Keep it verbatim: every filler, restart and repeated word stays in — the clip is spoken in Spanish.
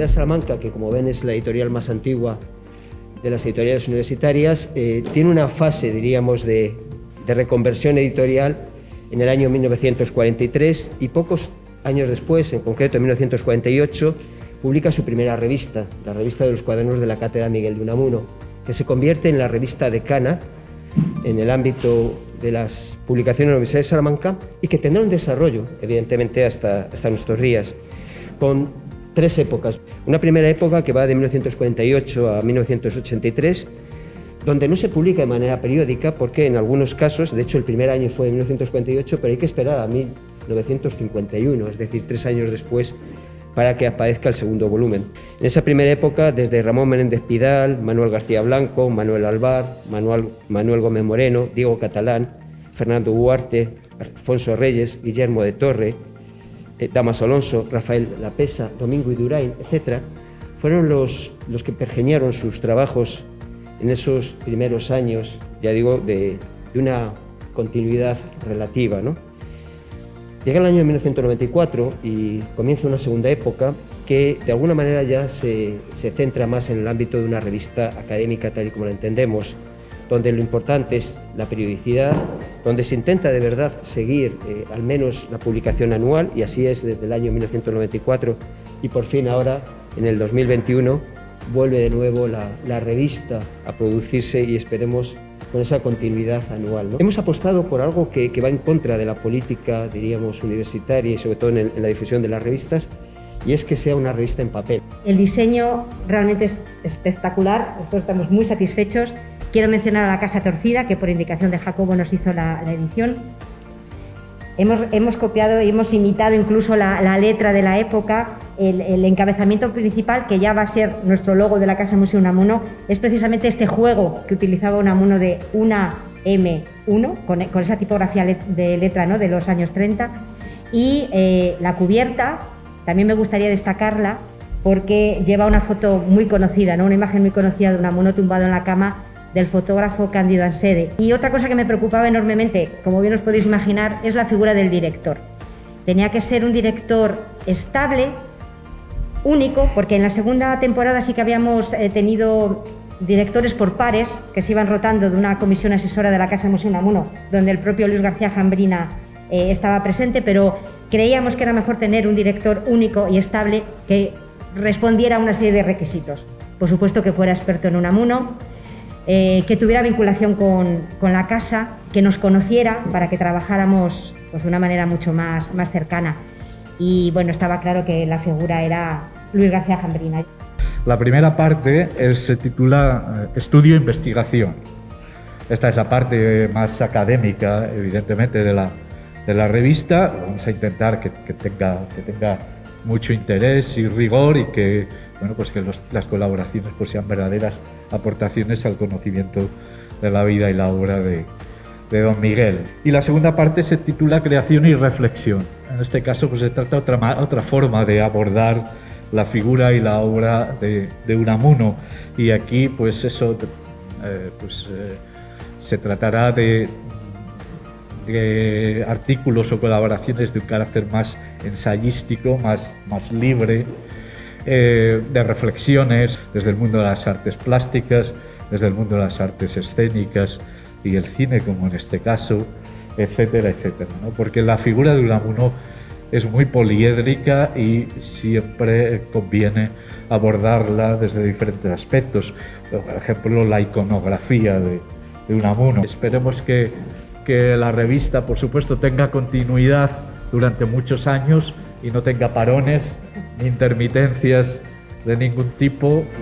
Universidad de Salamanca, que como ven es la editorial más antigua de las editoriales universitarias, eh, tiene una fase, diríamos, de, de reconversión editorial en el año mil novecientos cuarenta y tres y pocos años después, en concreto en mil novecientos cuarenta y ocho, publica su primera revista, la revista de los cuadernos de la Cátedra Miguel de Unamuno, que se convierte en la revista decana en el ámbito de las publicaciones de la Universidad de Salamanca y que tendrá un desarrollo, evidentemente, hasta, hasta nuestros días, con tres épocas. Una primera época que va de mil novecientos cuarenta y ocho a mil novecientos ochenta y tres, donde no se publica de manera periódica, porque en algunos casos, de hecho el primer año fue en mil novecientos cuarenta y ocho, pero hay que esperar a mil novecientos cincuenta y uno, es decir, tres años después, para que aparezca el segundo volumen. En esa primera época, desde Ramón Menéndez Pidal, Manuel García Blanco, Manuel Alvar, Manuel, Manuel Gómez Moreno, Diego Catalán, Fernando Huarte, Alfonso Reyes, Guillermo de Torre, eh, Damaso Alonso, Rafael Lapesa, Domingo Idurain, etcétera, fueron los, los que pergeñaron sus trabajos en esos primeros años, ya digo, de, de una continuidad relativa, ¿no? Llega el año mil novecientos noventa y cuatro y comienza una segunda época que de alguna manera ya se, se centra más en el ámbito de una revista académica tal y como la entendemos, donde lo importante es la periodicidad, donde se intenta de verdad seguir eh, al menos la publicación anual, y así es desde el año mil novecientos noventa y cuatro, y por fin ahora, en el dos mil veintiuno, vuelve de nuevo la, la revista a producirse y esperemos con esa continuidad anual, ¿no? Hemos apostado por algo que, que va en contra de la política, diríamos, universitaria y sobre todo en, el, en la difusión de las revistas, y es que sea una revista en papel. El diseño realmente es espectacular, nosotros estamos muy satisfechos. Quiero mencionar a La Casa Torcida, que por indicación de Jacobo nos hizo la, la edición. Hemos, hemos copiado y hemos imitado incluso la, la letra de la época. El, el encabezamiento principal, que ya va a ser nuestro logo de la Casa Museo Unamuno, es precisamente este juego que utilizaba Unamuno de una eme uno, con, con esa tipografía de letra, ¿no?, de los años treinta. Y eh, la cubierta, también me gustaría destacarla, porque lleva una foto muy conocida, ¿no?, una imagen muy conocida de Unamuno tumbado en la cama, del fotógrafo Cándido Ansede. Y otra cosa que me preocupaba enormemente, como bien os podéis imaginar, es la figura del director. Tenía que ser un director estable, único, porque en la segunda temporada sí que habíamos eh, tenido directores por pares que se iban rotando de una comisión asesora de la Casa Museo Unamuno, donde el propio Luis García Jambrina eh, estaba presente, pero creíamos que era mejor tener un director único y estable que respondiera a una serie de requisitos. Por supuesto, que fuera experto en Unamuno, eh, que tuviera vinculación con, con la casa, que nos conociera para que trabajáramos pues, de una manera mucho más, más cercana. Y bueno, estaba claro que la figura era Luis García Jambrina. La primera parte es, se titula eh, Estudio e Investigación. Esta es la parte más académica, evidentemente, de la, de la revista. Vamos a intentar que, que, tenga, que tenga mucho interés y rigor y que, bueno, pues que los, las colaboraciones pues sean verdaderas aportaciones al conocimiento de la vida y la obra de, de don Miguel. Y la segunda parte se titula Creación y Reflexión. En este caso pues se trata otra, otra forma de abordar la figura y la obra de, de Unamuno, y aquí pues eso eh, pues, eh, se tratará de, de artículos o colaboraciones de un carácter más ensayístico, más, más libre, eh, de reflexiones desde el mundo de las artes plásticas, desde el mundo de las artes escénicas y el cine, como en este caso, etcétera, etcétera, ¿no? Porque la figura de Unamuno es muy poliédrica y siempre conviene abordarla desde diferentes aspectos. Por ejemplo, la iconografía de, de Unamuno. Esperemos que, que la revista, por supuesto, tenga continuidad durante muchos años y no tenga parones ni intermitencias de ningún tipo.